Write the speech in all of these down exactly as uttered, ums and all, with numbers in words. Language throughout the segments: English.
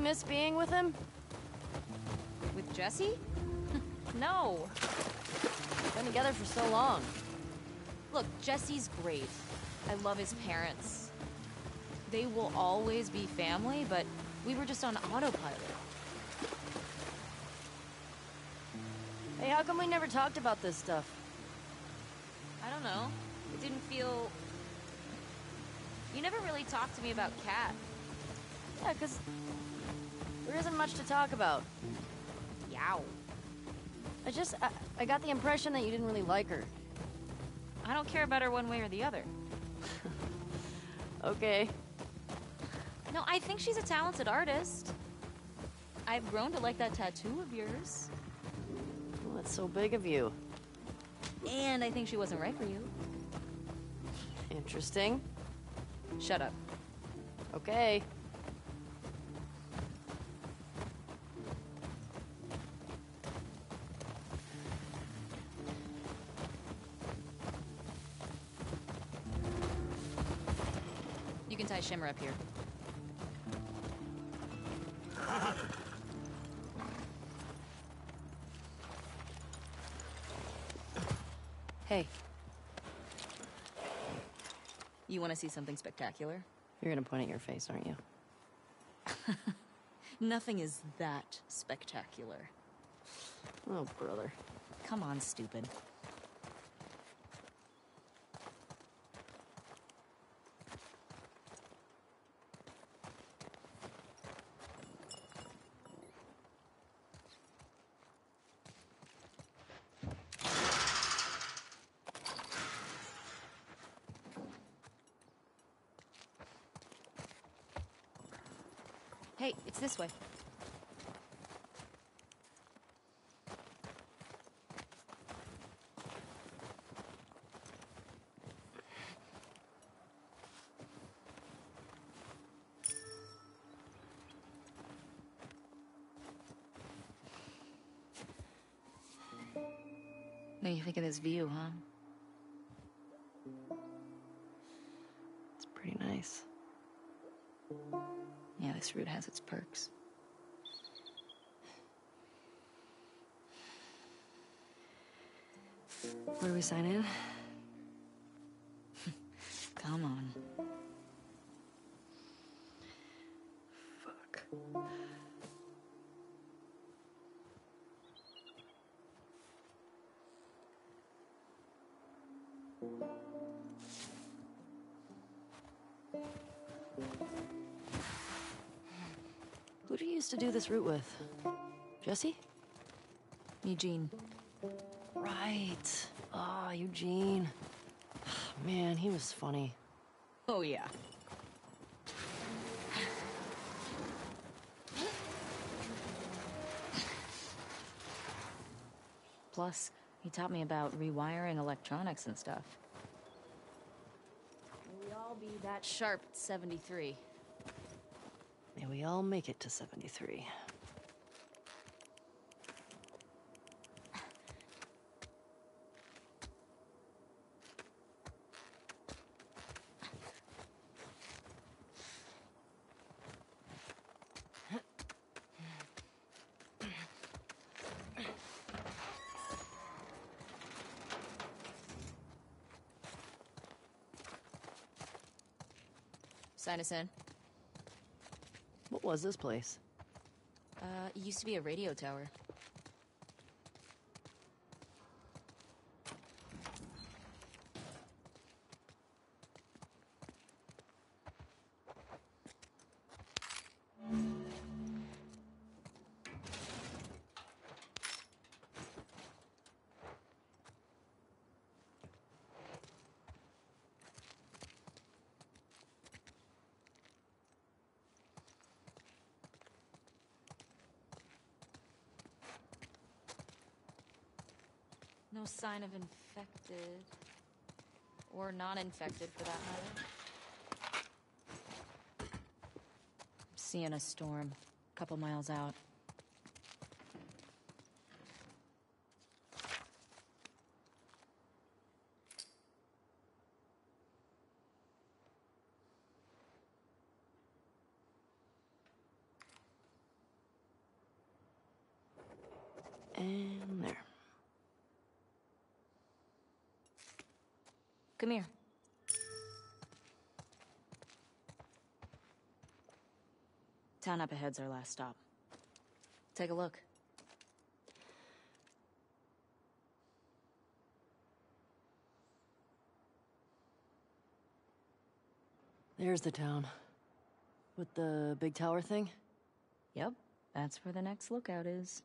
miss being with him? With Jesse? No. Been together for so long. Look, Jesse's great. I love his parents. They will always be family, but we were just on autopilot. Hey, how come we never talked about this stuff? I don't know. It didn't feel... You never really talked to me about Kat. Yeah, 'cause there isn't much to talk about. Yow. I just, I, I got the impression that you didn't really like her. I don't care about her one way or the other. Okay. No, I think she's a talented artist. I've grown to like that tattoo of yours. Well, that's so big of you. And I think she wasn't right for you. Interesting. Shut up. Okay. You can tie Shimmer up here. Hey. You want to see something spectacular? You're gonna point at your face, aren't you? Nothing is that spectacular. Oh, brother. Come on, stupid. Hey, it's this way. What do you think of this view, huh? It's pretty nice. Yeah, this route has its perks. Where do we sign in? Come on. Fuck. Who do you used to do this route with? Jesse? Eugene. Right. Ah, Eugene. Man, he was funny. Oh, yeah. Plus, he taught me about rewiring electronics and stuff. May we all be that sharp at seventy-three. May we all make it to seventy-three. Sign us in. What was this place? Uh, it used to be a radio tower. No sign of infected. Or non-infected, for that matter. I'm seeing a storm. A couple miles out. And there. Come here. Town up ahead's our last stop. Take a look. There's the town. With the big tower thing? Yep, that's where the next lookout is.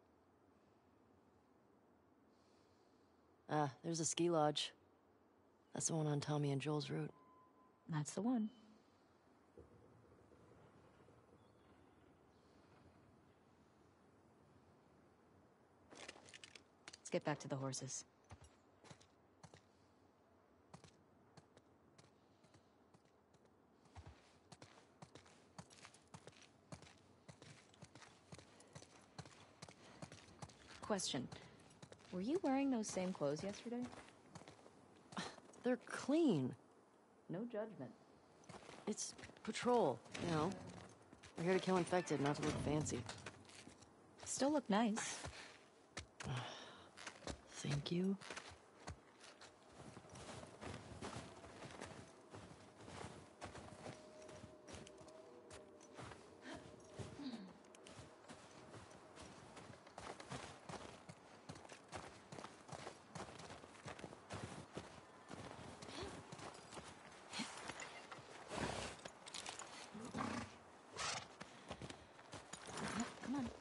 Ah, there's a ski lodge. That's the one on Tommy and Joel's route. That's the one. Let's get back to the horses. Question. Were you wearing those same clothes yesterday? They're clean. No judgment. It's patrol, you know. We're here to kill infected, not to look fancy. Still look nice. Thank you. Come on.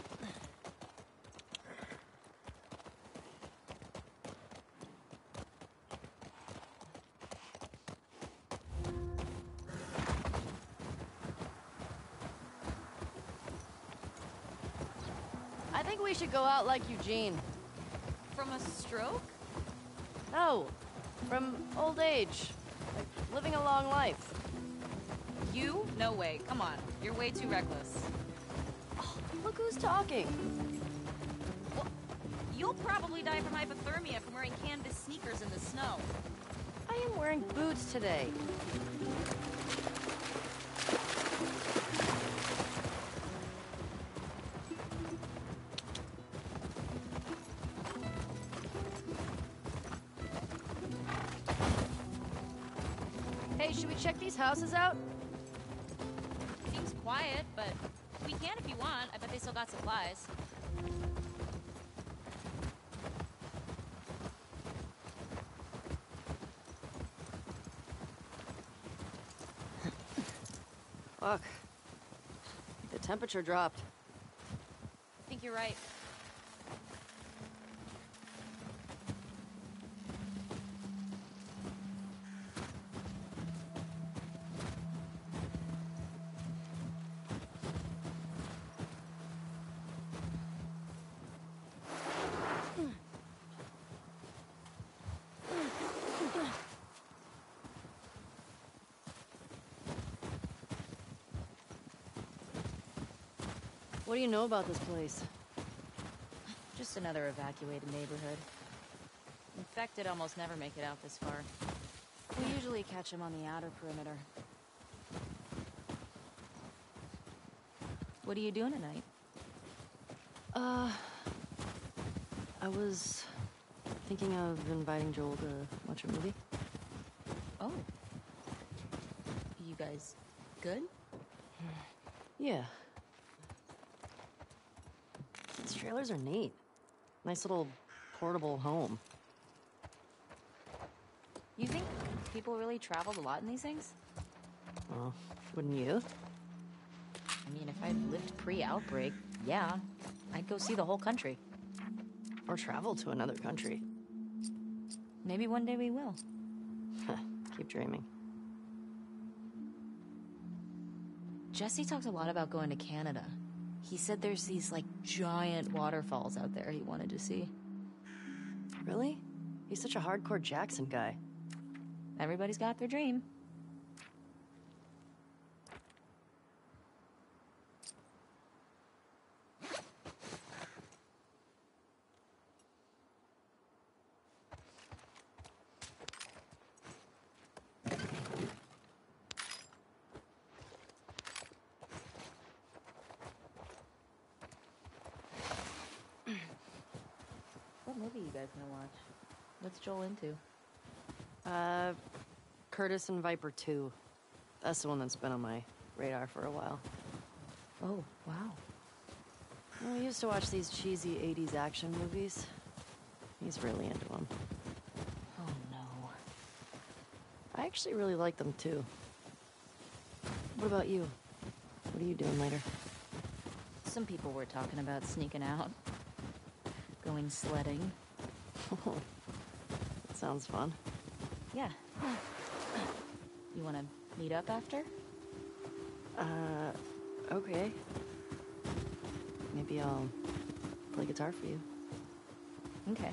I think we should go out like Eugene. From a stroke? No, from old age. Like, living a long life. You? No way. Come on. You're way too reckless. Oh, look who's talking. Well, you'll probably die from hypothermia from wearing canvas sneakers in the snow. I am wearing boots today. Hey, should we check these houses out? Seems quiet, but we can if you want. I bet they still got supplies. Fuck. The temperature dropped. I think you're right. What do you know about this place? Just another evacuated neighborhood. Infected almost never make it out this far. We usually catch them on the outer perimeter. What are you doing tonight? Uh... I was thinking of inviting Joel to watch a movie. Oh. You guys good? Yeah. These trailers are neat. Nice little portable home. You think people really traveled a lot in these things? Well, wouldn't you? I mean, if I lived pre-outbreak, yeah. I'd go see the whole country. Or travel to another country. Maybe one day we will. Keep dreaming. Jesse talked a lot about going to Canada. He said there's these, like, giant waterfalls out there he wanted to see. Really? He's such a hardcore Jackson guy. Everybody's got their dream. gonna watch. What's Joel into? Uh, Curtis and Viper two. That's the one that's been on my radar for a while. Oh, wow. Well, we used to watch these cheesy eighties action movies. He's really into them. Oh, no. I actually really like them, too. What about you? What are you doing later? Some people were talking about sneaking out. Going sledding. That sounds fun. Yeah. You wanna meet up after? Uh, okay. Maybe I'll play guitar for you. Okay.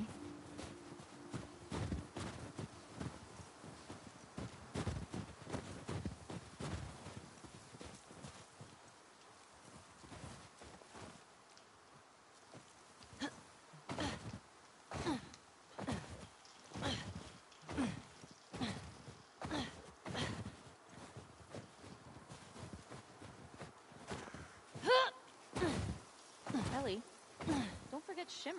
Ellie, don't forget Shimmer.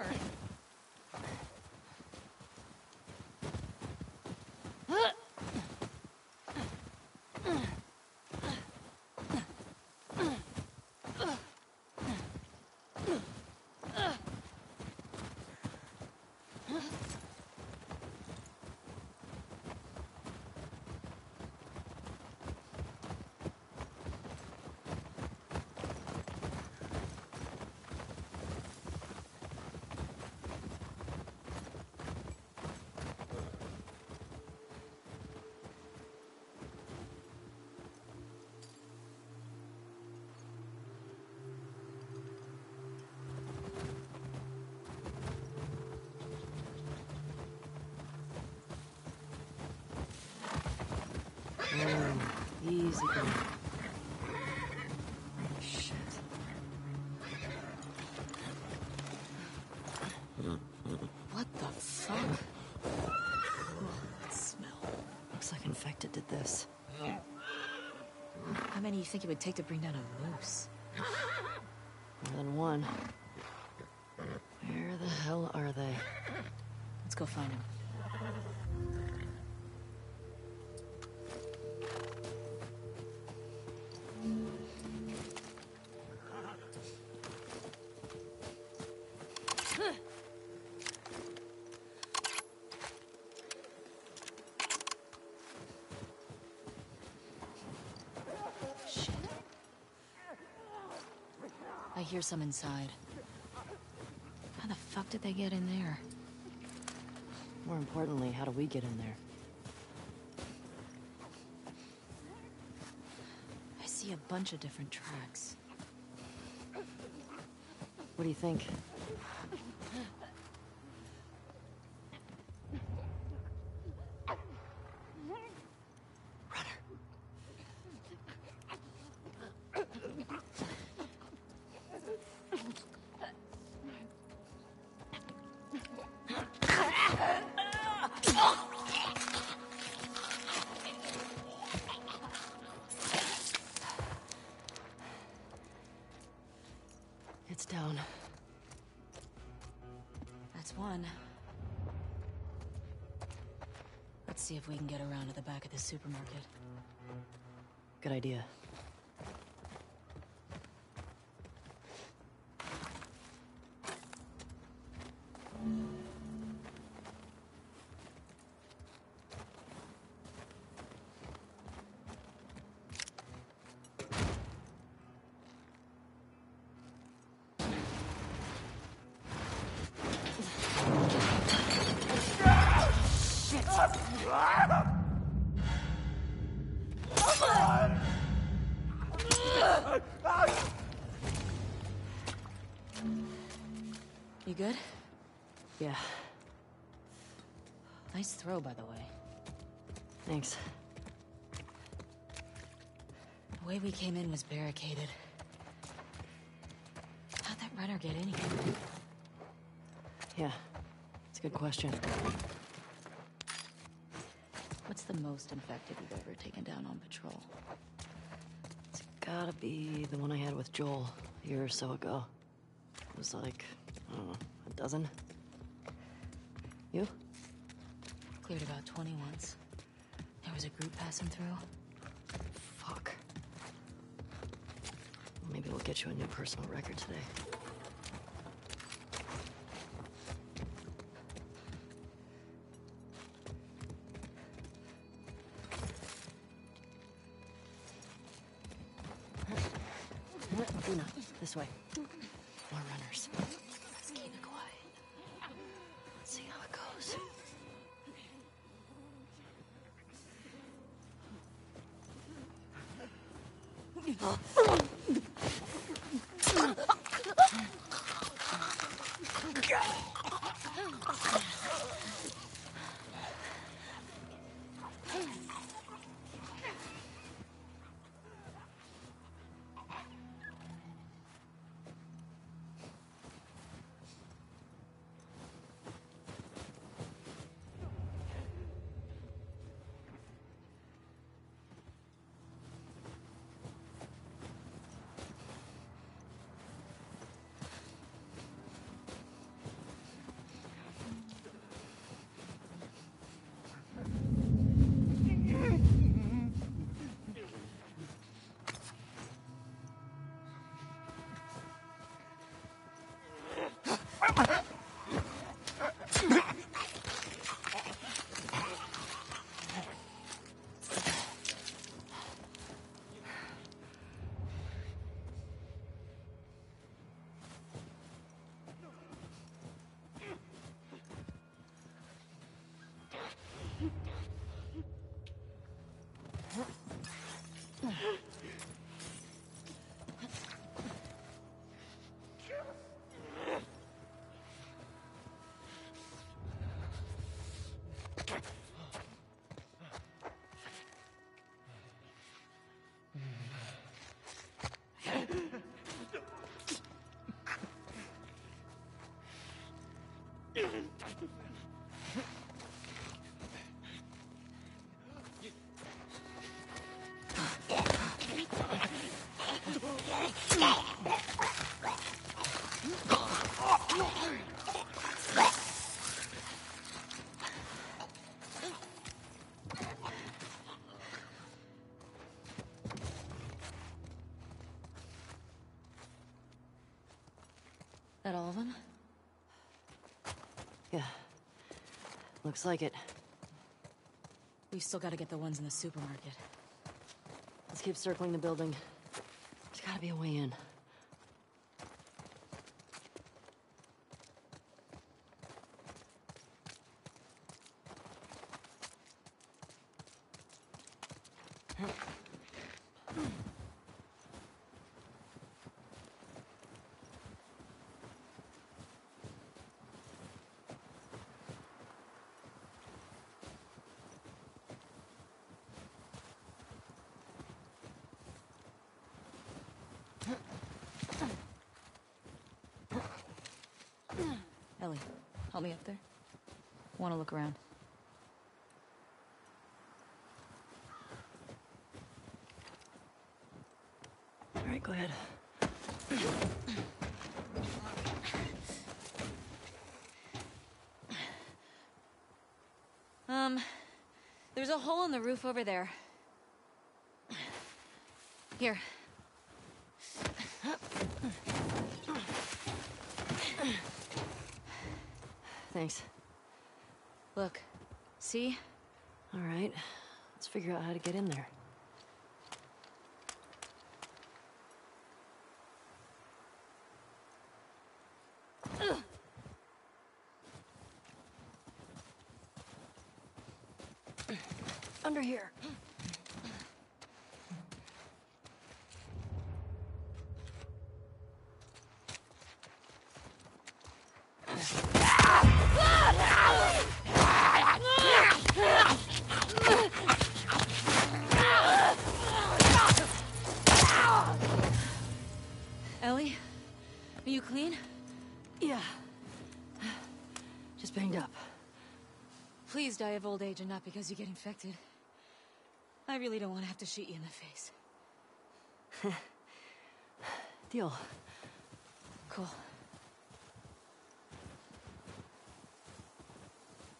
Oh, easy going. Shit. What the fuck? Oh, that smell. Looks like Infected did this. How many do you think it would take to bring down a moose? More than one. Where the hell are they? Let's go find him. Shit. I hear some inside. How the fuck did they get in there? More importantly, how do we get in there? I see a bunch of different tracks. What do you think? It's down. That's one. Let's see if we can get around to the back of the supermarket. Good idea. You good? Yeah, Nice throw, by the way. thanks. The way we came in was barricaded. How'd that runner get in here? Yeah, it's a good question. What's the most infected you've ever taken down on patrol? It's gotta be the one I had with Joel a year or so ago. It was like, I don't know, a dozen? You? Cleared about twenty once. There was a group passing through. Fuck. Maybe we'll get you a new personal record today. Una, this way. More runners. Let's keep it quiet. Let's see how it goes. That all of them? Yeah. Looks like it. We've still got to get the ones in the supermarket. Let's keep circling the building. There's gotta be a way in. Ellie, help me up there. Want to look around. All right, go ahead. Um, there's a hole in the roof over there. Here. Thanks. Look. See? All right. Let's figure out how to get in there. Under here. Ellie? Are you clean? Yeah. Just banged up. Please die of old age and not because you get infected. I really don't want to have to shoot you in the face. Deal. Cool.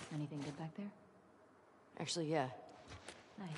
Anything good back there? Actually, yeah. Nice.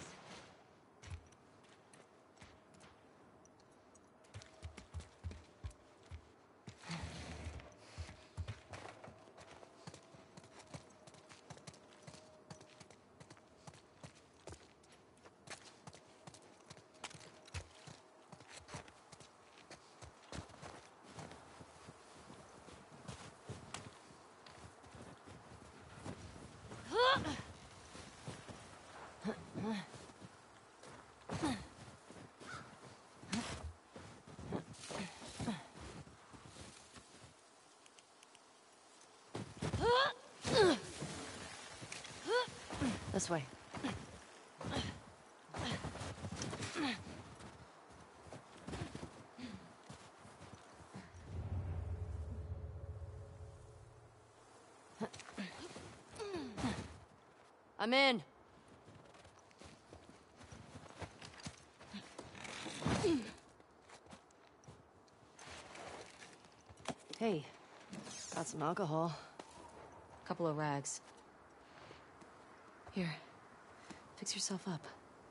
This way. I'm in. Hey, got some alcohol. Couple of rags. Here, fix yourself up.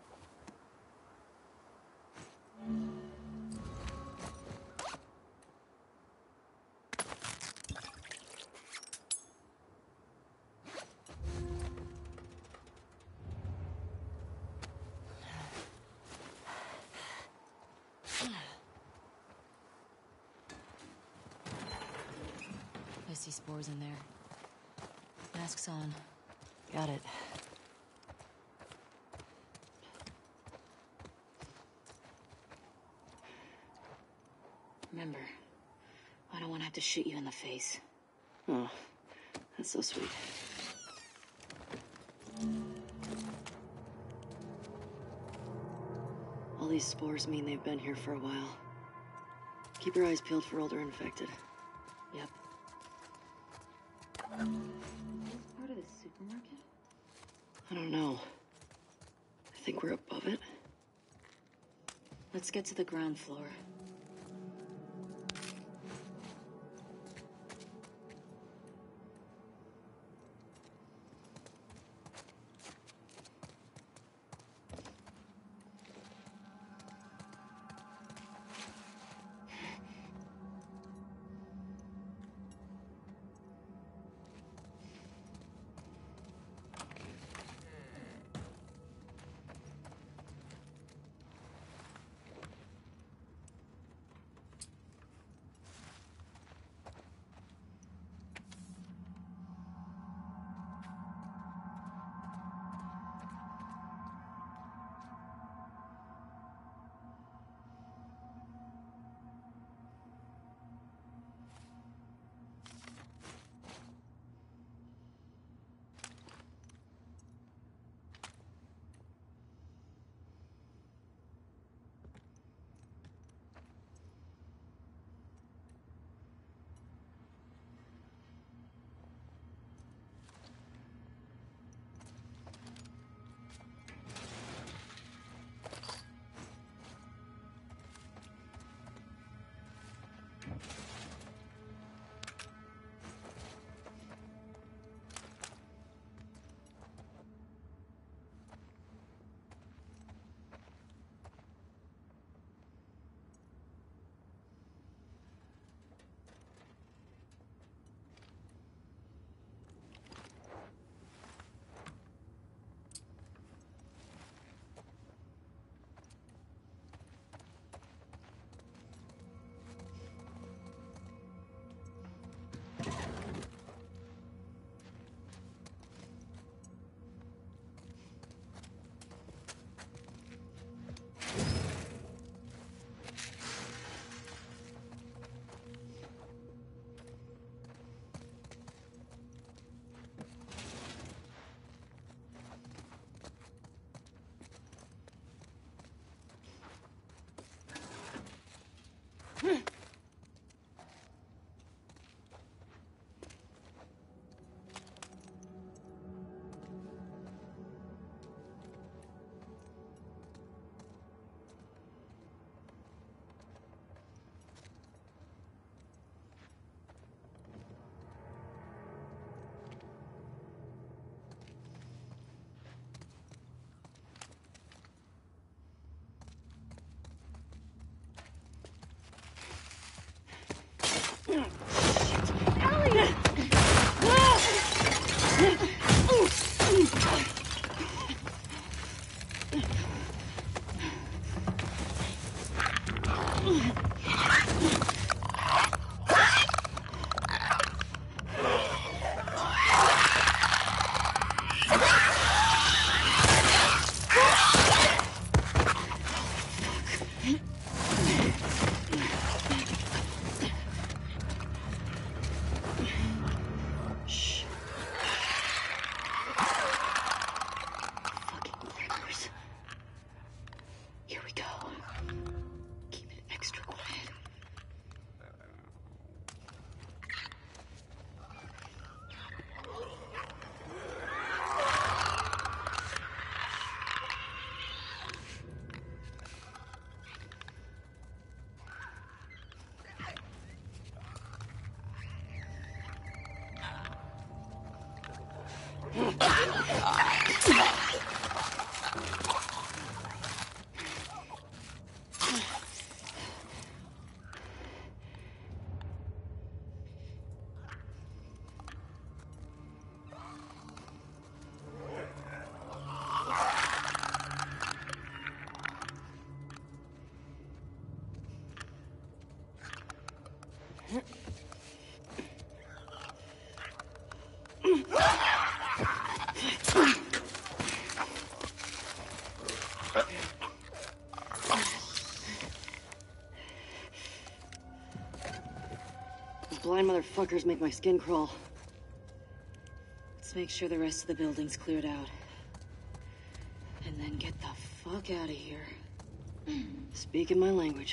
I see spores in there. Masks on. Got it. Remember, I don't want to have to shoot you in the face. Oh, that's so sweet. All these spores mean they've been here for a while. Keep your eyes peeled for older infected. Yep. Is this part of the supermarket? I don't know. I think we're above it. Let's get to the ground floor. Blind motherfuckers make my skin crawl. Let's make sure the rest of the building's cleared out. And then get the fuck out of here. Speaking my language.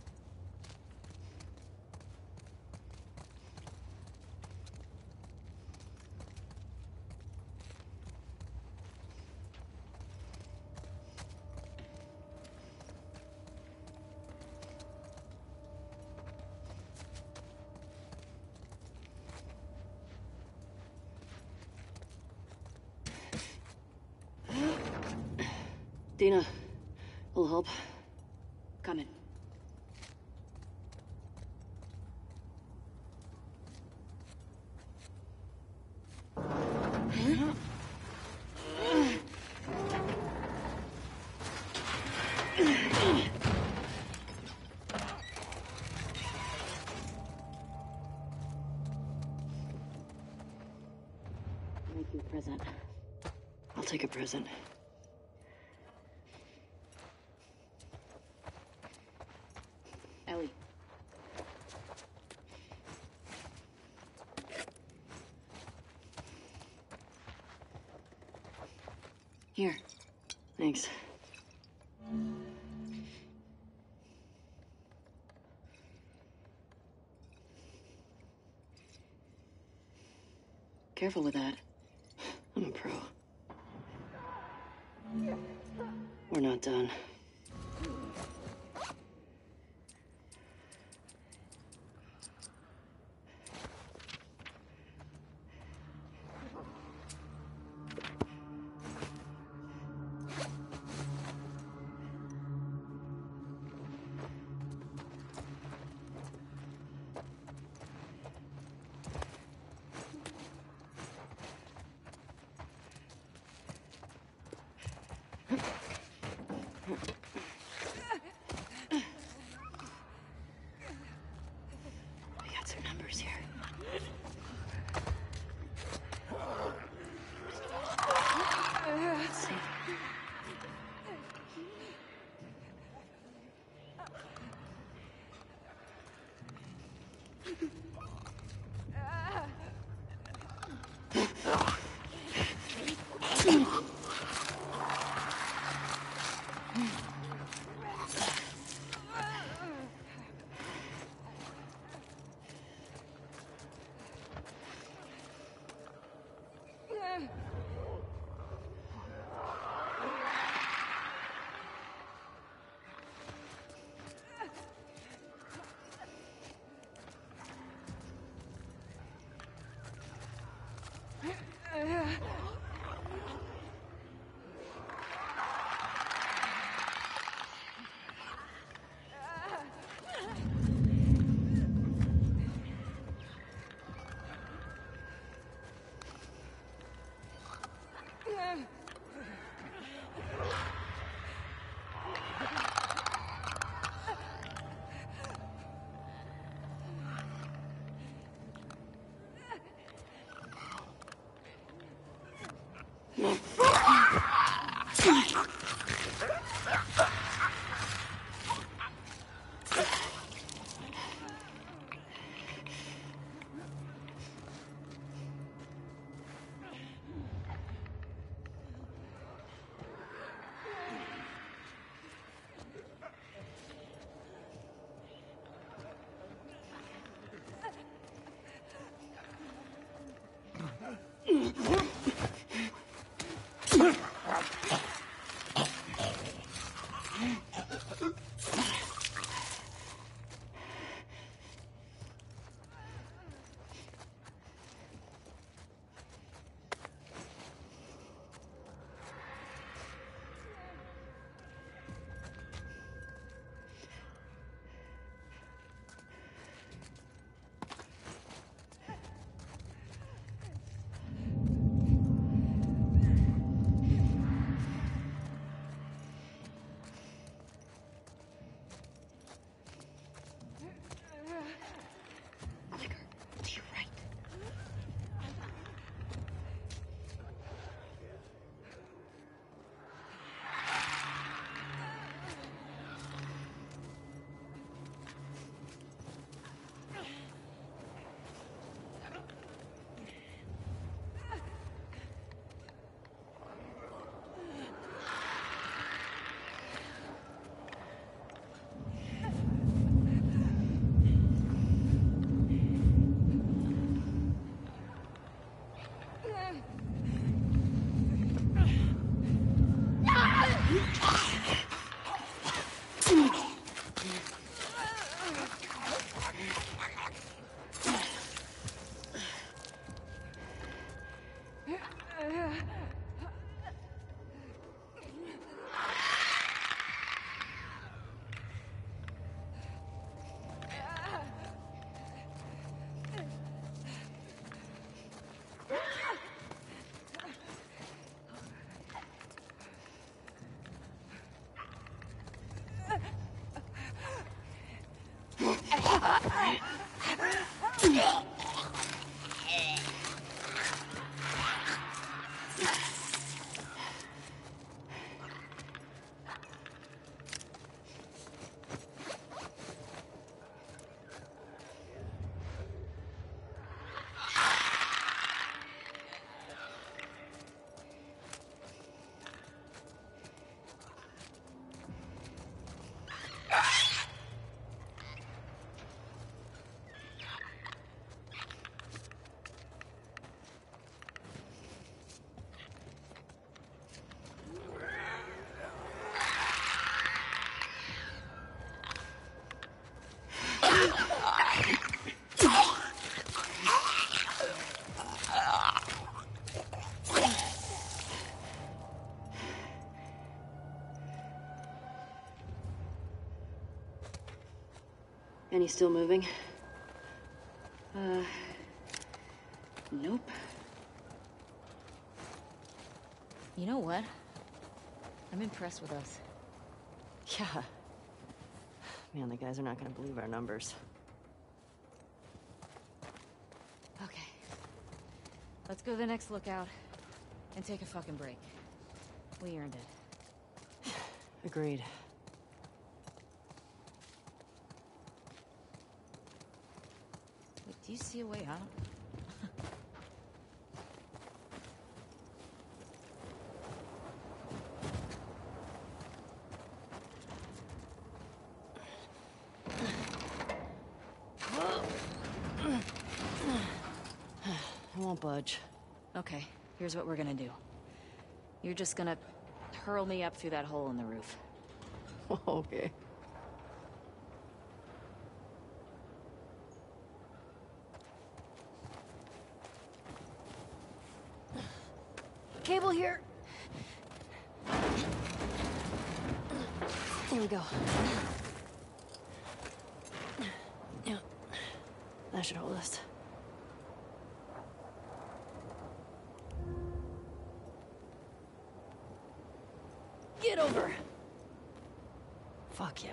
Dina, will help. Coming. Make you a present. I'll take a present. Ellie. Here. Thanks. Careful with that. I'm a pro. We're not done. We got some numbers here. Let's see. And he's still moving? Uh... Nope. You know what? I'm impressed with us. Yeah. Man, the guys are not gonna believe our numbers. Okay. Let's go to the next lookout and take a fucking break. We earned it. Agreed. Wait, do you see a way out? I won't budge. Okay, here's what we're gonna do. You're just gonna hurl me up through that hole in the roof. Okay. Cable here. Here we go. Yeah. That should hold us. Get over. Fuck yeah.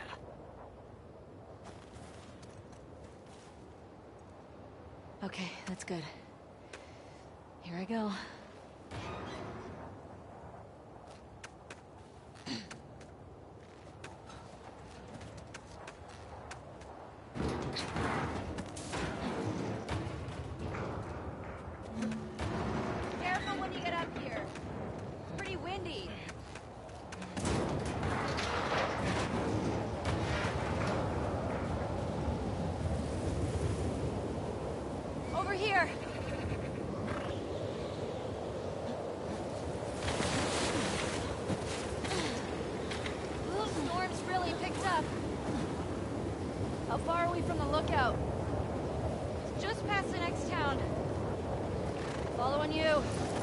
Okay, that's good. Here I go. here. The storm's really picked up. How far are we from the lookout? It's just past the next town. Following you.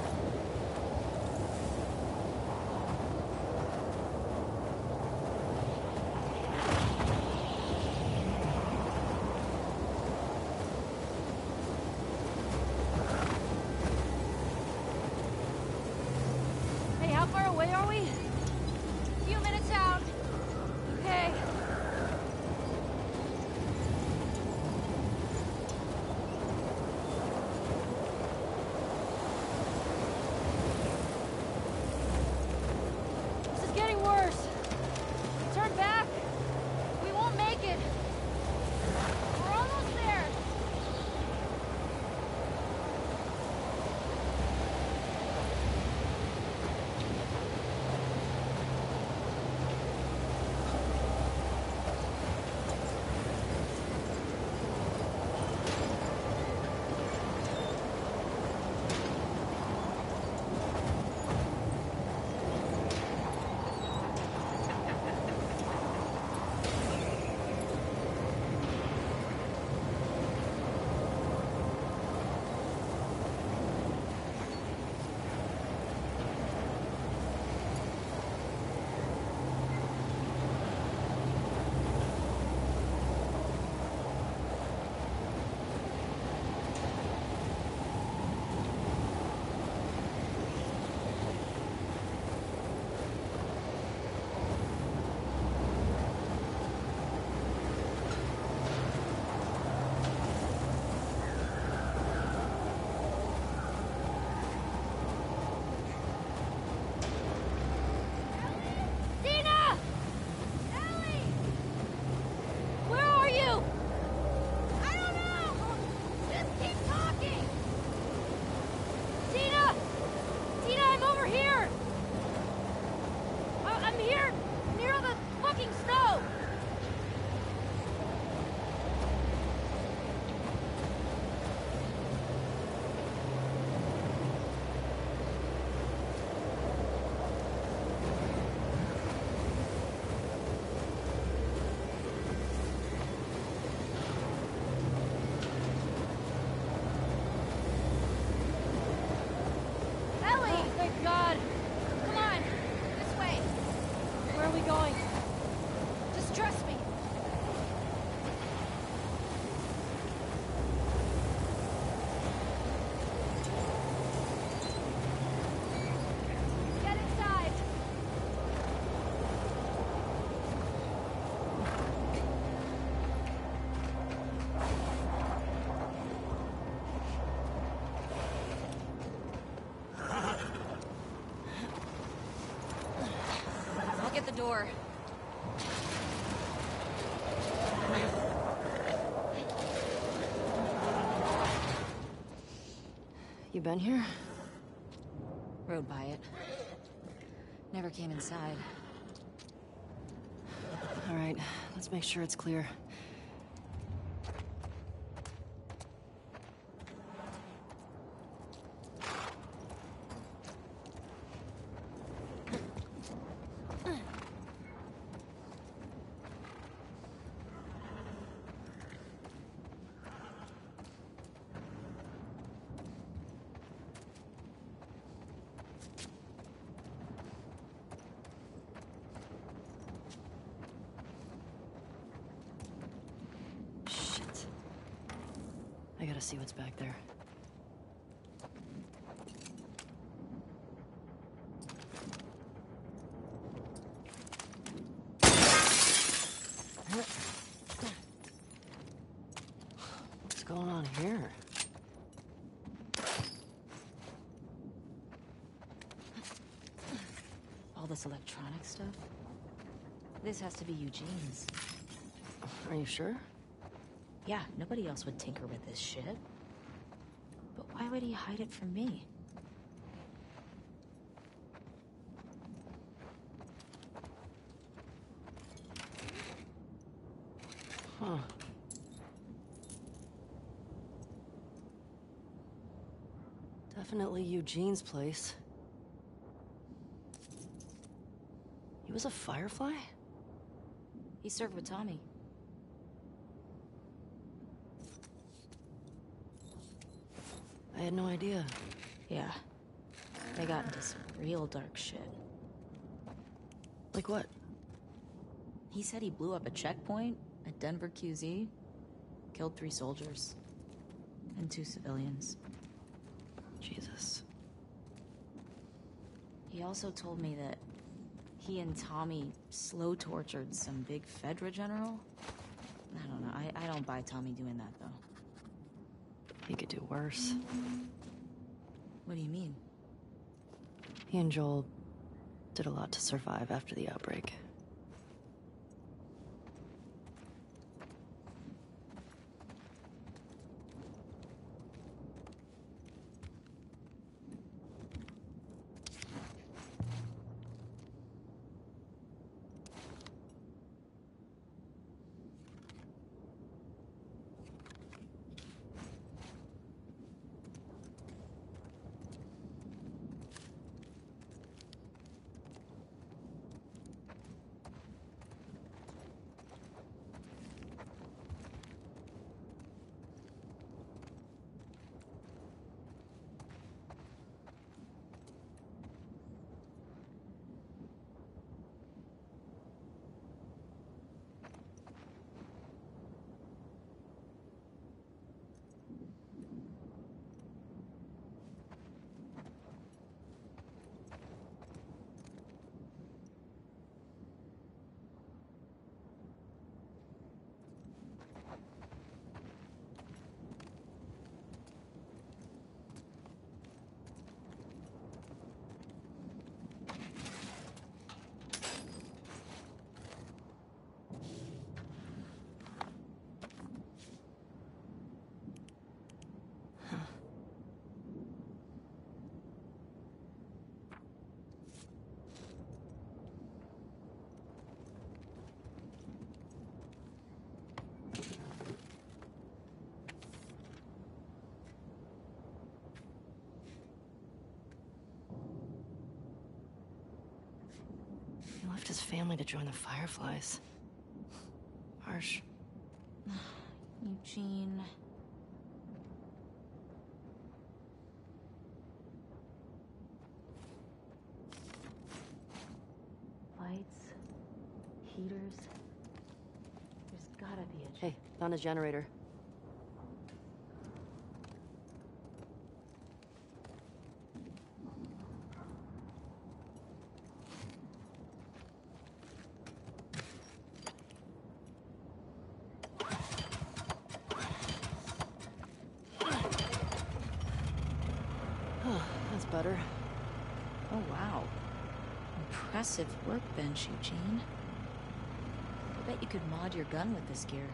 Hey, how far away are we? A few minutes out. Okay. This is getting worse. Turn back. We won't make it. We're almost there. Dina! Ellie! Where are you? I don't know! Just keep talking! Dina! Dina, I'm over here! I I'm here, near the fucking snow! Ellie! Oh, thank God! Come on! This way! Where are we going? Just trust me! Get inside! I'll get the door. You been here? Rode by it. Never came inside. All right, let's make sure it's clear. Shit. I gotta see what's back there. What's going on here? All this electronic stuff? This has to be Eugene's. Are you sure? Yeah, nobody else would tinker with this shit. But why would he hide it from me? Huh. Definitely Eugene's place. He was a Firefly? He served with Tommy. I had no idea. Yeah. They got into some real dark shit. Like what? He said he blew up a checkpoint at Denver Q Z, killed three soldiers, and two civilians. Jesus. He also told me that he and Tommy slow tortured some big Fedra general. I don't know. I, I don't buy Tommy doing that, though. He could do worse. What do you mean? He and Joel did a lot to survive after the outbreak. He left his family to join the Fireflies. Harsh. Eugene... Lights, heaters. There's gotta be a... Hey, found a generator. That's better. Oh, wow. Impressive workbench, Eugene. I bet you could mod your gun with this gear.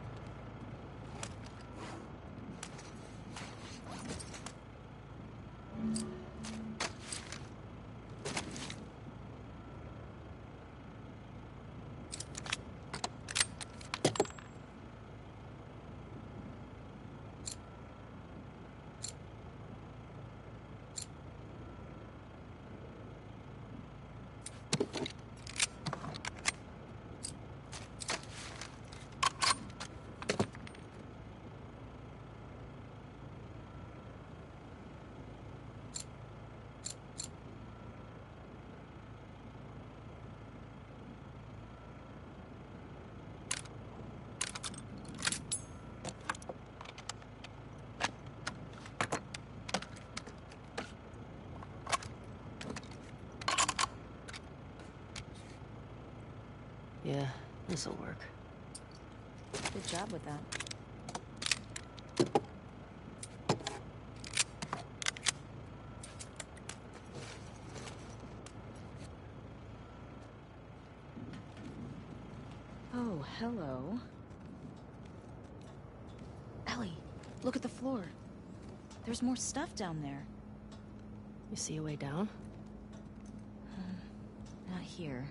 Yeah, this'll work. Good job with that. Oh, hello. Ellie, look at the floor. There's more stuff down there. You see a way down? Not here.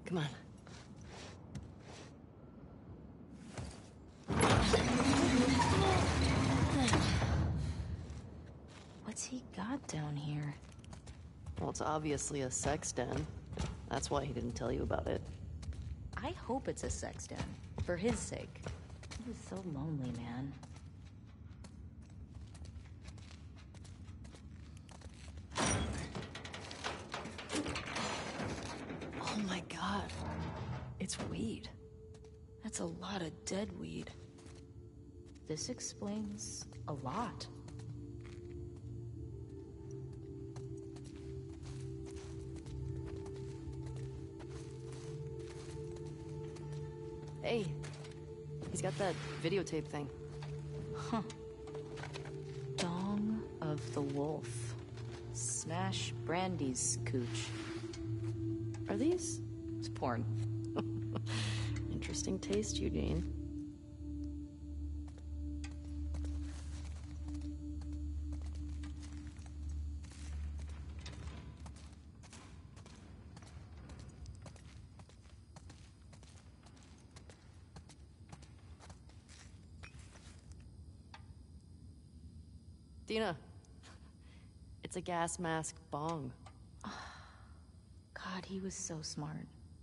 Come on. What's he got down here? Well, it's obviously a sex den. That's why he didn't tell you about it. I hope it's a sex den. For his sake. He was so lonely, man. Oh my god. It's weed. That's a lot of dead weed. This explains a lot. Hey, he's got that videotape thing. Huh. Dong of the Wolf. Smash Brandy's cooch. Are these? It's porn. Interesting taste, Eugene. Dina, it's a gas mask bong. God, he was so smart.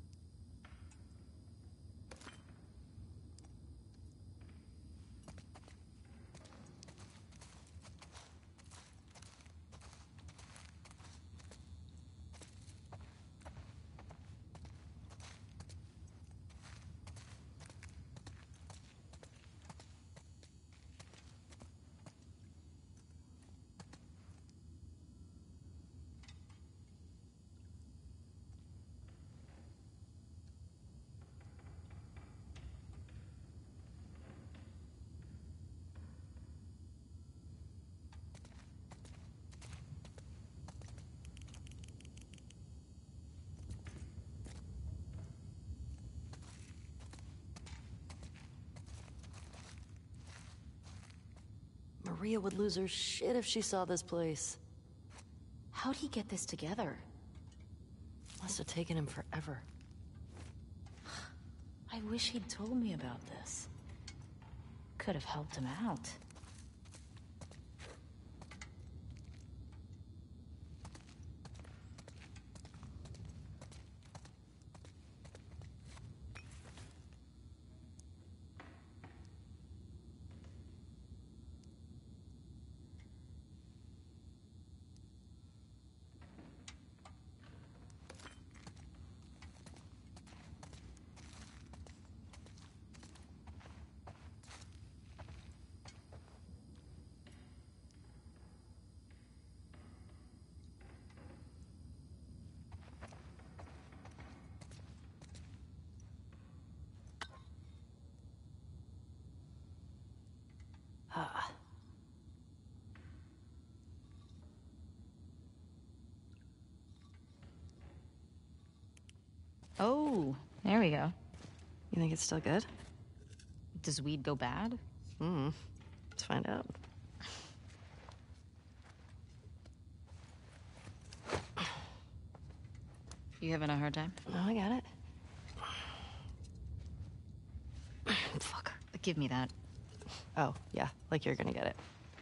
Maria would lose her shit if she saw this place. How'd he get this together? Must have taken him forever. I wish he'd told me about this. Could have helped him out. Ah. Oh, there we go. You think it's still good? Does weed go bad? Hmm. Let's find out. You having a hard time? No, I got it. Fuck. Give me that. Oh, yeah. Like you're gonna get it.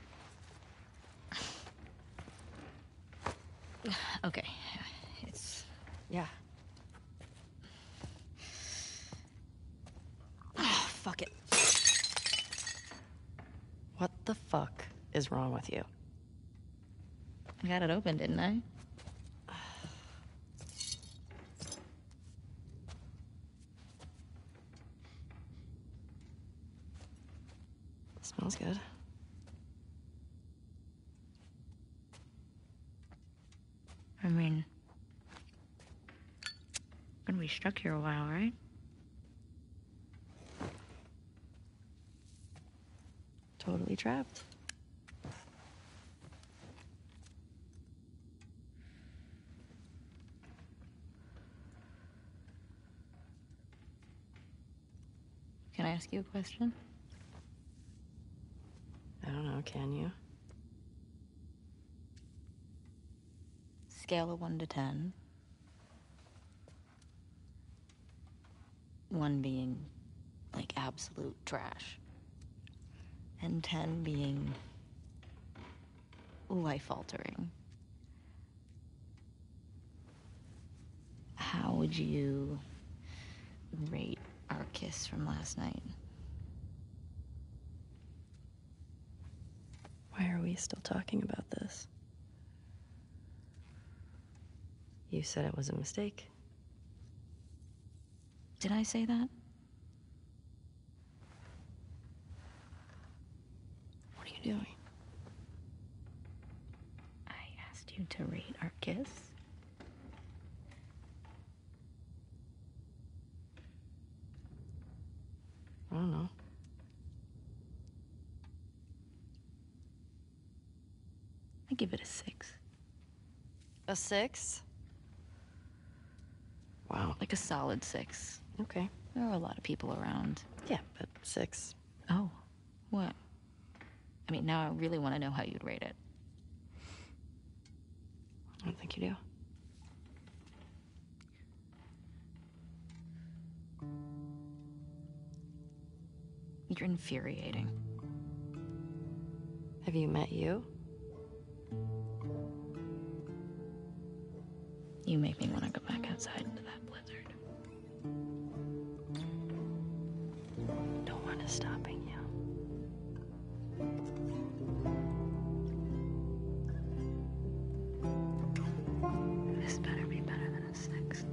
Okay. It's... Yeah. Oh, fuck it. What the fuck is wrong with you? I got it open, didn't I? Smells good. I mean... gonna be stuck here a while, right? Totally trapped. Can I ask you a question? I don't know, can you? Scale of one to ten. One being, like, absolute trash. And ten being life-altering. How would you rate our kiss from last night? Why are we still talking about this? You said it was a mistake. Did I say that? What are you doing? I asked you to rate our kiss. I don't know. I give it a six. A six? Wow. Like a solid six. Okay. There were a lot of people around. Yeah, but six. Oh, what? I mean, now I really want to know how you'd rate it. I don't think you do. You're infuriating. Have you met you? You make me want to go back outside into that blizzard. No one is stopping you. This better be better than a six.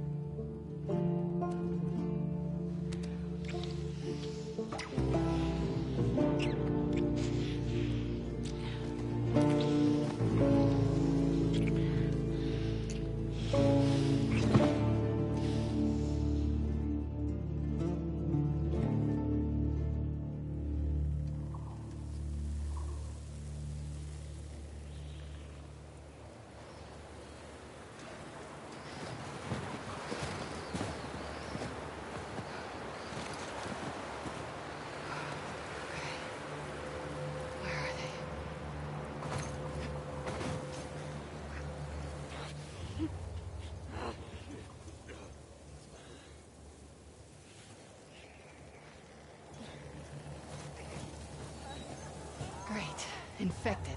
Great. Infected.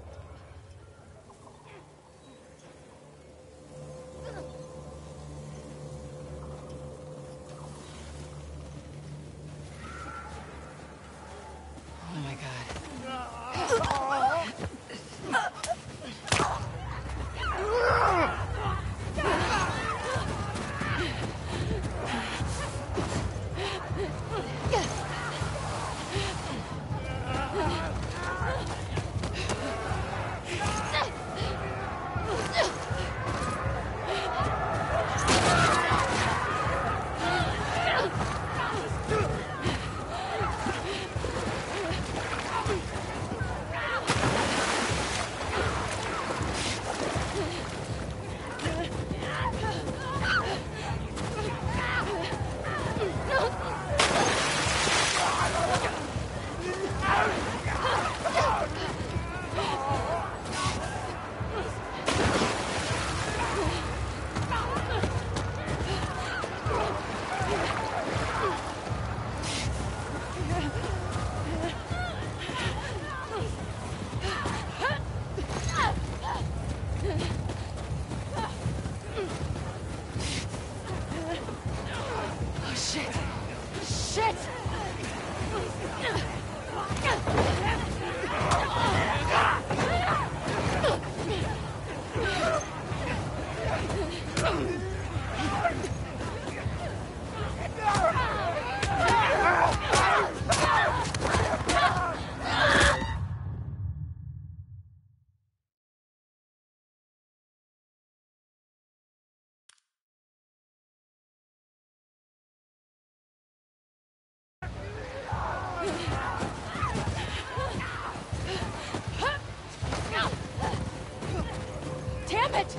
Oh my god. Damn it!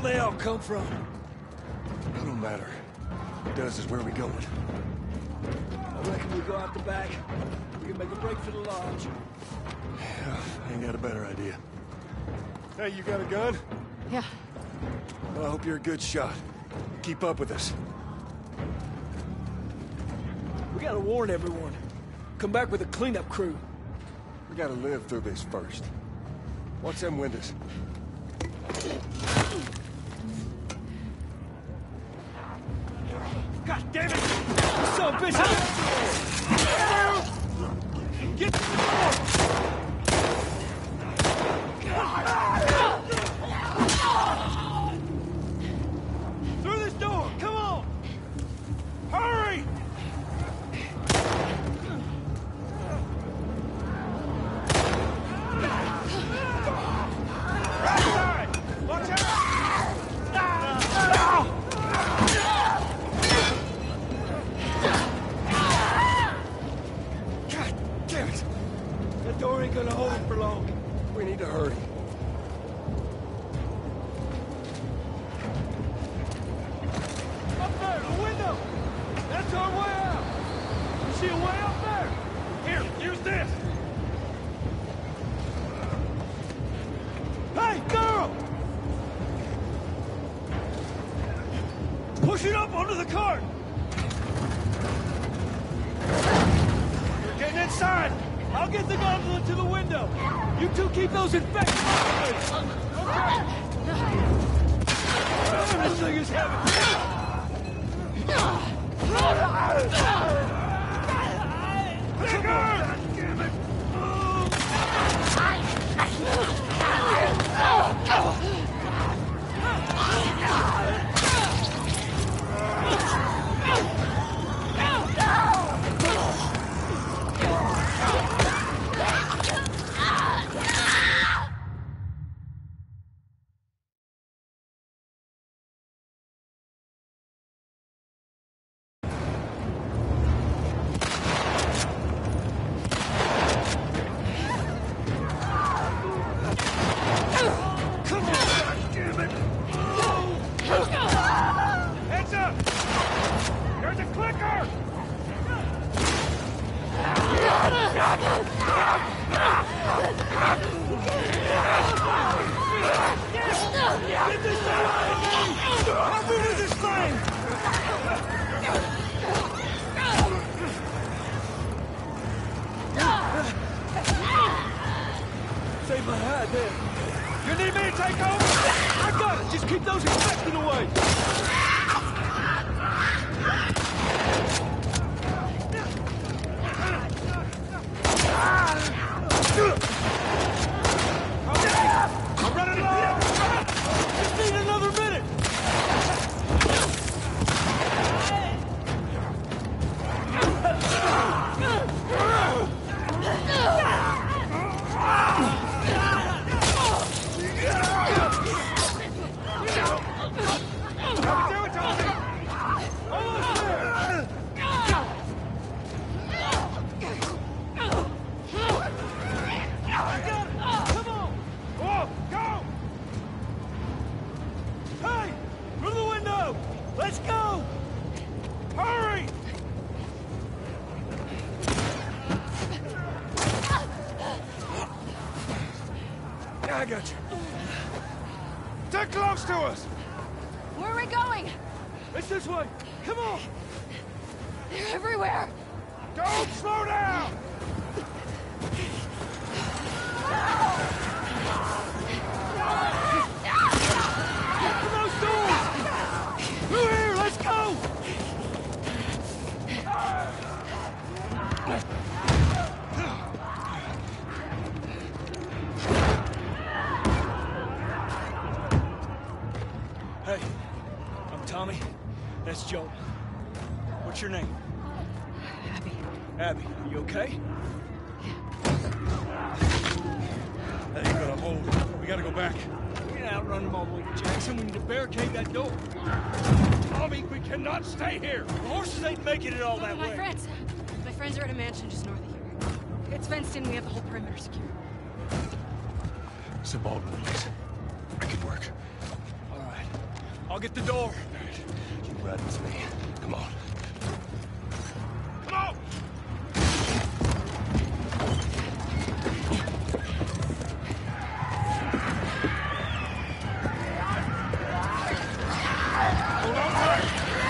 they all come from? It don't matter. What does is where we going. I reckon we go out the back. We can make a break for the lodge. Yeah, I ain't got a better idea. Hey, you got a gun? Yeah. Well, I hope you're a good shot. Keep up with us. We gotta warn everyone. Come back with a cleanup crew. We gotta live through this first. Watch them windows. God damn it! You son of a bitch! Get to the door! Through this door! Come on! Hurry! Right side! Watch out! God damn it! That door ain't gonna hold for long. We need to hurry. Up there, the window! That's our way out! You see a way up there? Here, use this! Hey, girl! Push it up onto the cart! We're getting inside! I'll get the gondola to the window! You two keep those infected! Okay! This thing is heavy! Trigger! Damn it! Heads up! There's a clicker! Get this thing out of me! Help me with this thing! Save my hide there. You need me to take over? I got it! Just keep those infected away! I'm running low! Just need another minute! Let's go! Hurry! I got you. They're close to us! Where are we going? It's this way. Come on! They're everywhere! Don't slow down! Open those doors! Through here, let's go! Hey, I'm Tommy. That's Joel. What's your name? Abby. Abby, are you okay? That ain't gonna hold. We gotta go back. We can't outrun them all the way to Jackson. We need to barricade that door. Tommy, we cannot stay here. The horses ain't making it all that My way. friends. My friends are at a mansion just north of here. It's fenced in. We have the whole perimeter secure. Some Baldwin, please. I could work. All right. I'll get the door. You ride with me. Come on. Come on! Hold on tight.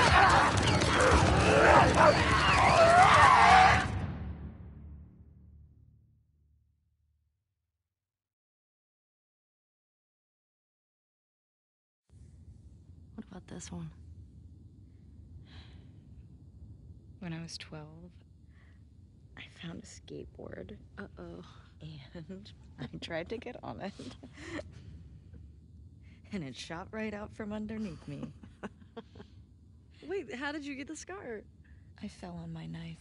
What about this one? When I was twelve, I found a skateboard. Uh-oh. And I tried to get on it. And it shot right out from underneath me. Wait, how did you get the scar? I fell on my knife.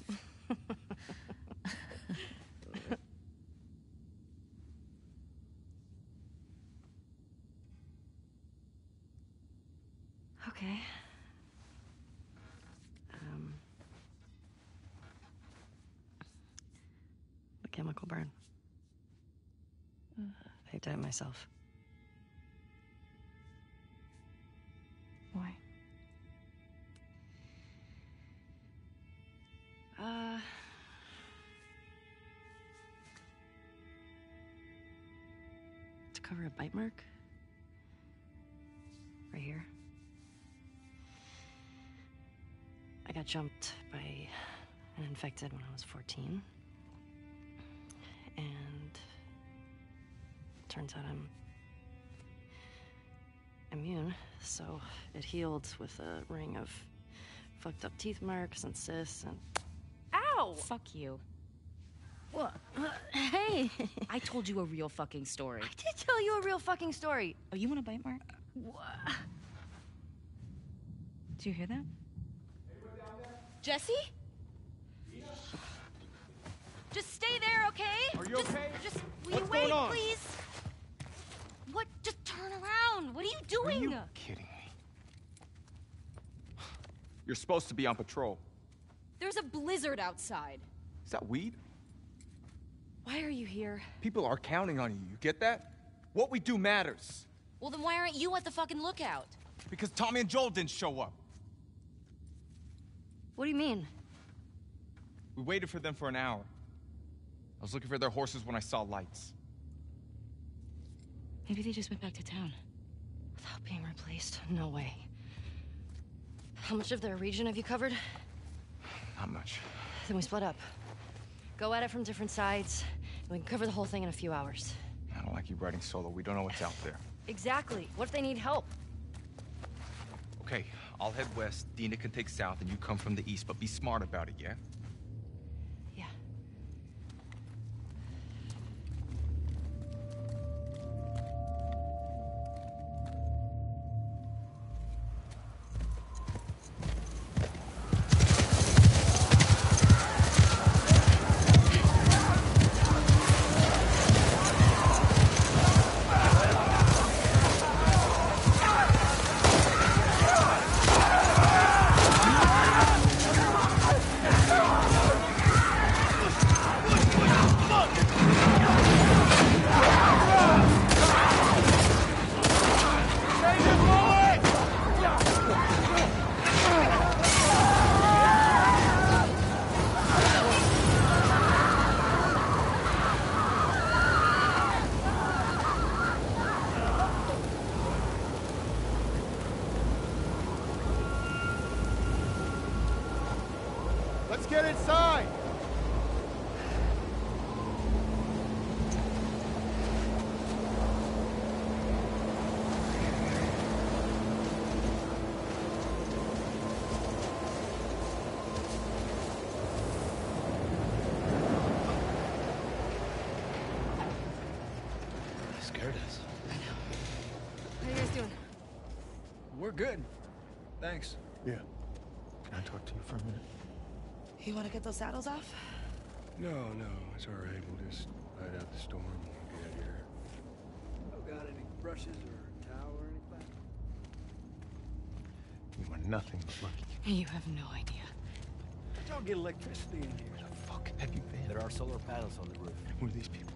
Okay. Um. A chemical burn. I did it myself. Why? Uh. To cover a bite mark. Right here. I got jumped by an infected when I was fourteen. And turns out I'm immune, so it healed with a ring of fucked up teeth marks and cysts and... Ow! Fuck you. What? Uh, hey! I told you a real fucking story. I did tell you a real fucking story. Oh, you want a bite mark? What? Do you hear that? Jesse? Just stay there, okay? Are you just, okay? Just, will What's you wait, going on? please? What? Just turn around. What are you doing? Are you kidding me? You're supposed to be on patrol. There's a blizzard outside. Is that weed? Why are you here? People are counting on you. You get that? What we do matters. Well, then why aren't you at the fucking lookout? Because Tommy and Joel didn't show up. What do you mean? We waited for them for an hour. I was looking for their horses when I saw lights. Maybe they just went back to town. Without being replaced? No way. How much of their region have you covered? Not much. Then we split up. Go at it from different sides, and we can cover the whole thing in a few hours. I don't like you riding solo. We don't know what's out there. Exactly. What if they need help? Okay, I'll head west. Dina can take south, and you come from the east, but be smart about it, yeah? Yeah. Let's get inside! Scared us. How you guys doing? We're good. Thanks. Yeah. Can I talk to you for a minute? You want to get those saddles off? No, no, it's all right. We'll just ride out the storm and get out of here. Oh, got any brushes or towel or anything? You are nothing but lucky. You have no idea. Y'all get electricity in here. Where the fuck have you been? There are solar panels on the roof. Who are these people?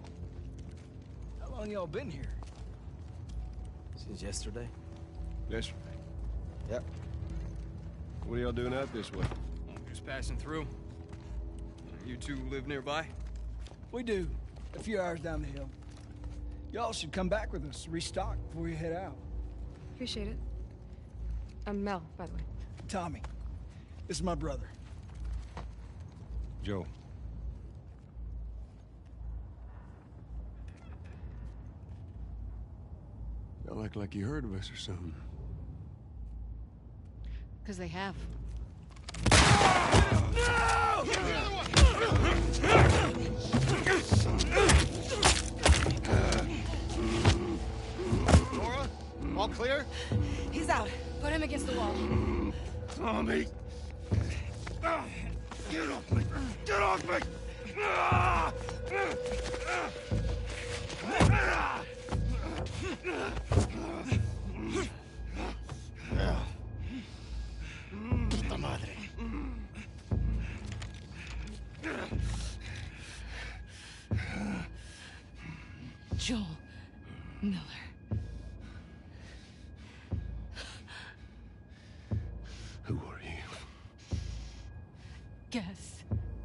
How long y'all been here? Since yesterday. Yesterday. Yep. What are y'all doing out this way? Just passing through. You two live nearby? We do. A few hours down the hill. Y'all should come back with us, restock before you head out. Appreciate it. I'm Mel, by the way. Tommy. This is my brother. Joe. Y'all act like you heard of us or something. Because they have. Nora? All clear? He's out. Put him against the wall. Tommy! Get off me! Get off me! Ah! Puta madre. Joel Miller. Who are you? Guess.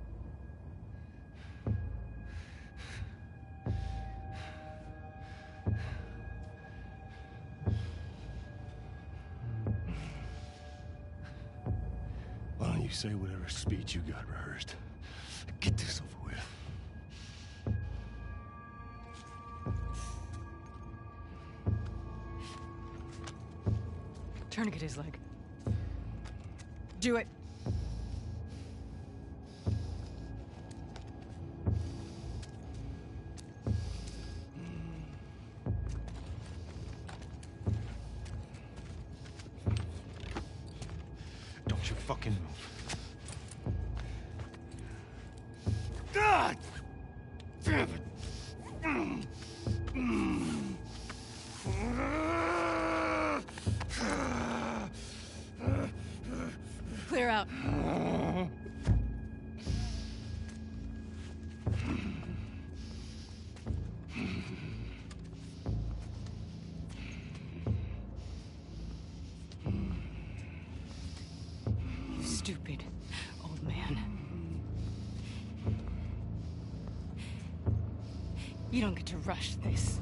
Why don't you say whatever speech you got rehearsed? Get this over with. Tourniquet his leg. Do it. Don't you fucking move. God! Damn it! Mm. Mm. Clear out. You stupid old man. You don't get to rush this.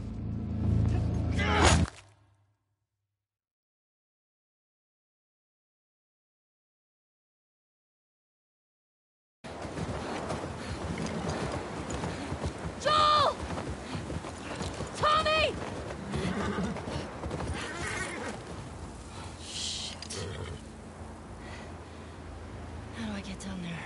Joel! Tommy! Shit. How do I get down there?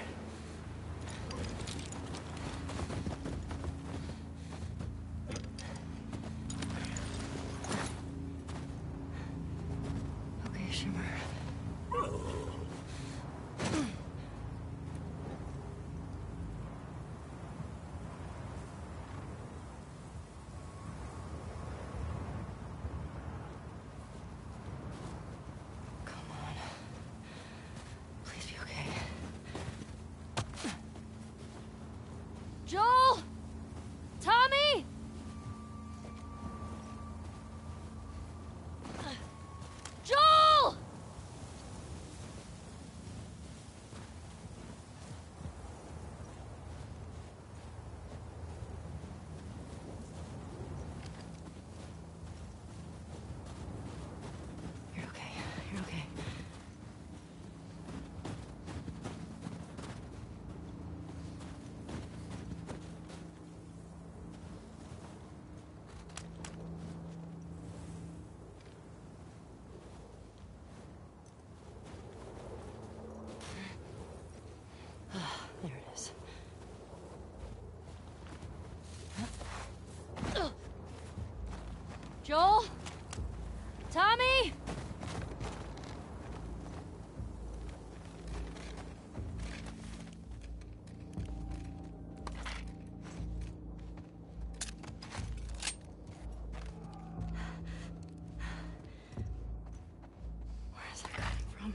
Okay, Shimmer. Come on. Please be okay. Joel! Tommy! Joel! You're okay. You're okay. There it is. Joel? Tommy? Where is that coming from?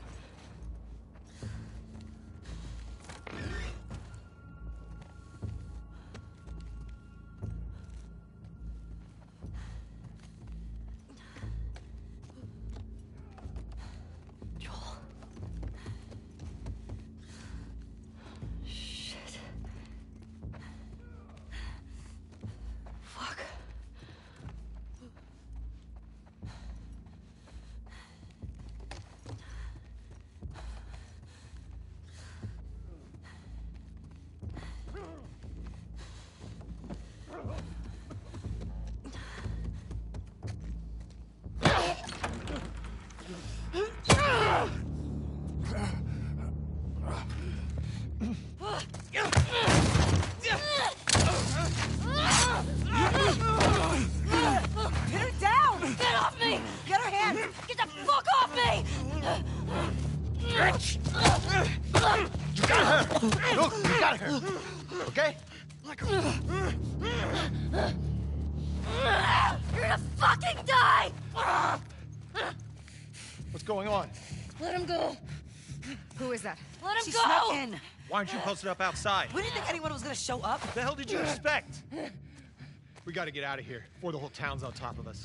Okay? You're gonna fucking die! What's going on? Let him go. Who is that? Let him She go! snuck in. Why aren't you posted up outside? We didn't think anyone was gonna show up. What the hell did you expect? We gotta get out of here before the whole town's on top of us.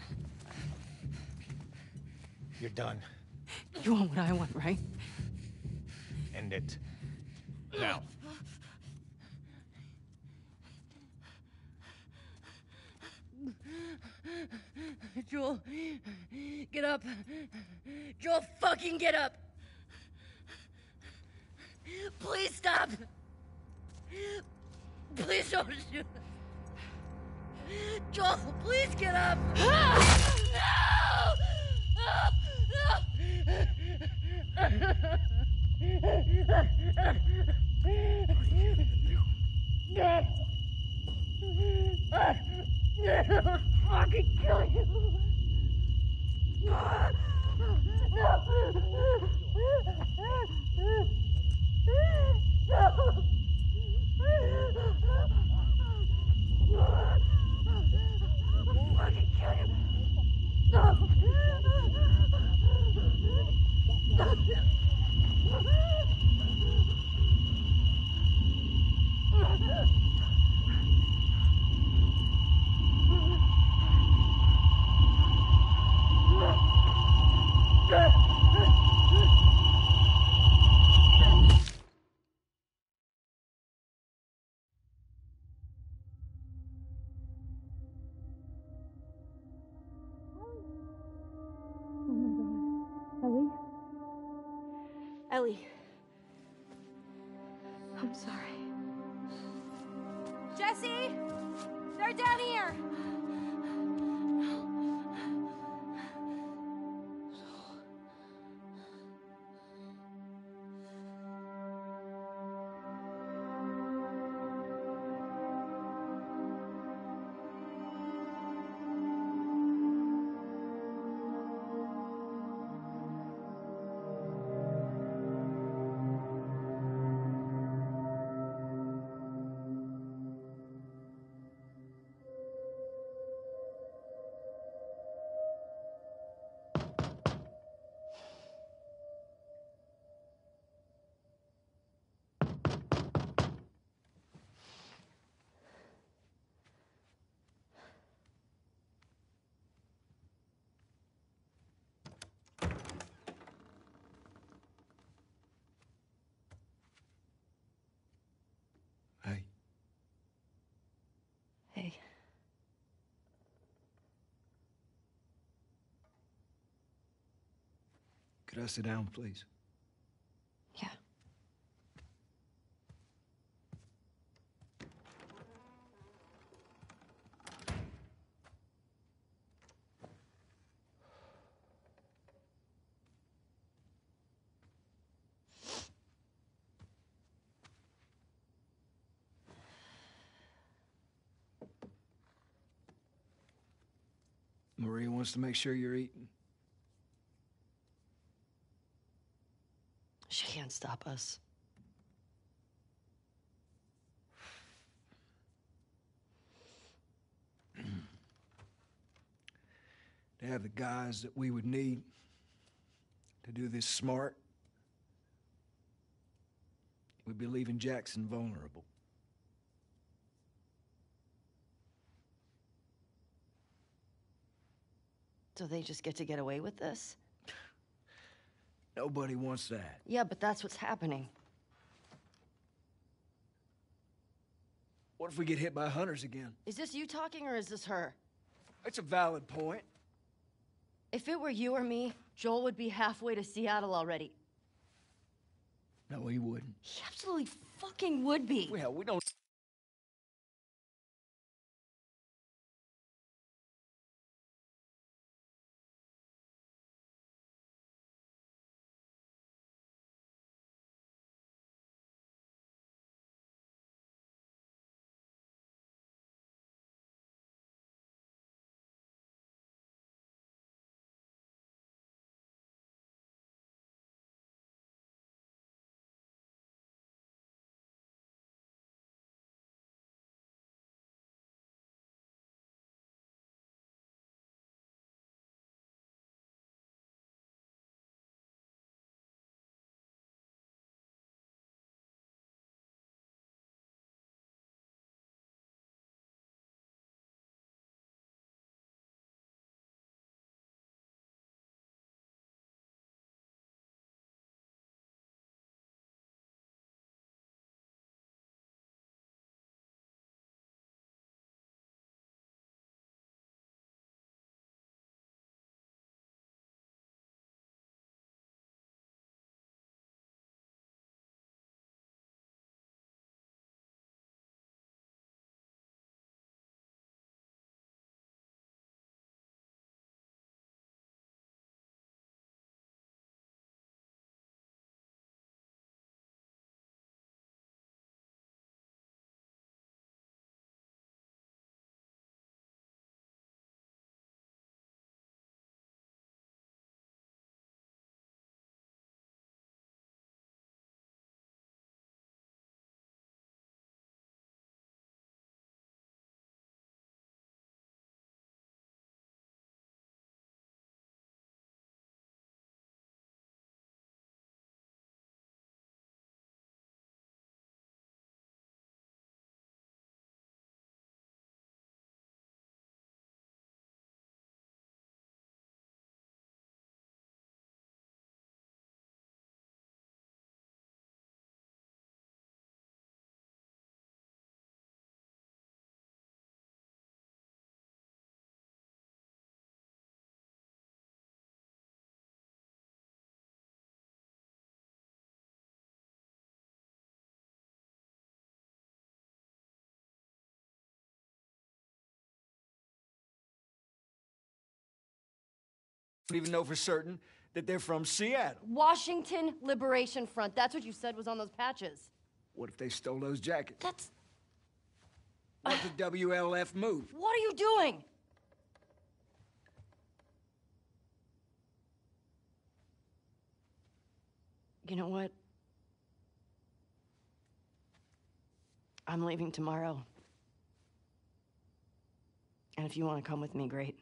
You're done. You want what I want, right? End it. Now. Joel, get up. Joel, fucking get up. Please stop. Please don't shoot. Joel, please get up. No! No! I'll fucking kill you. No! Ellie. I'm sorry. Jesse! They're down here! Hey. Hey. Could I sit down, please? Yeah. Maria wants to make sure you're eating. She can't stop us. To have the guys that we would need to do this smart, we'd be leaving Jackson vulnerable. So they just get to get away with this? Nobody wants that. Yeah, but that's what's happening. What if we get hit by hunters again? Is this you talking or is this her? It's a valid point. If it were you or me, Joel would be halfway to Seattle already. No, he wouldn't. He absolutely fucking would be. Well, we don't... even know for certain that they're from Seattle. Washington Liberation Front. That's what you said was on those patches. What if they stole those jackets? That's... What's the W L F move? What are you doing? You know what? I'm leaving tomorrow. And if you want to come with me, great.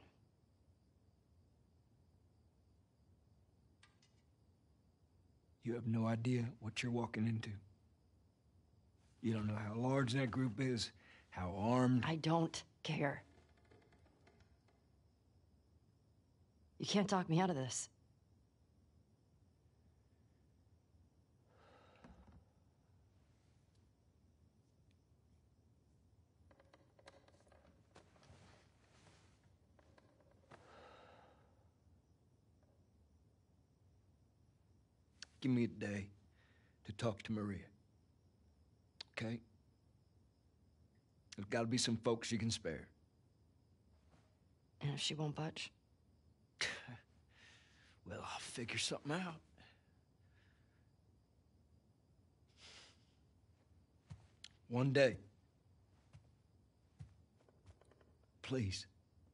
You have no idea what you're walking into. You don't know how large that group is, how armed. I don't care. You can't talk me out of this. Give me a day to talk to Maria. Okay? There's gotta be some folks you can spare. And if she won't budge? Well, I'll figure something out. One day. Please.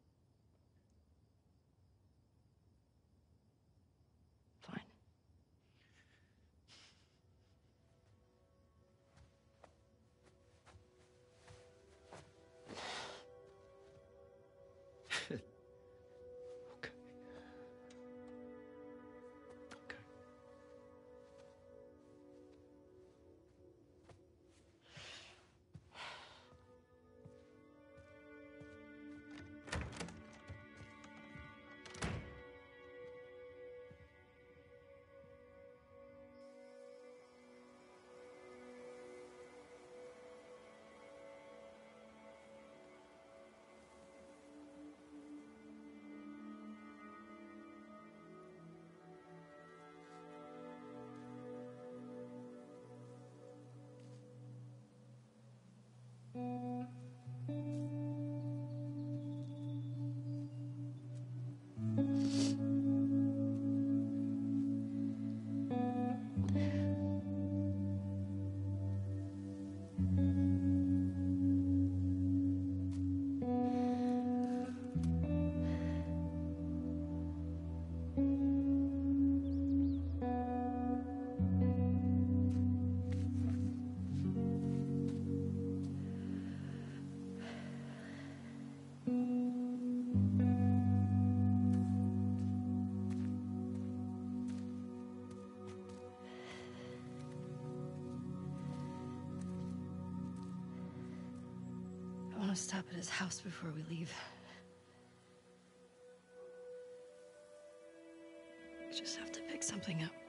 Fine. Okay. Okay. I want to stop at his house before we leave. I just have to pick something up.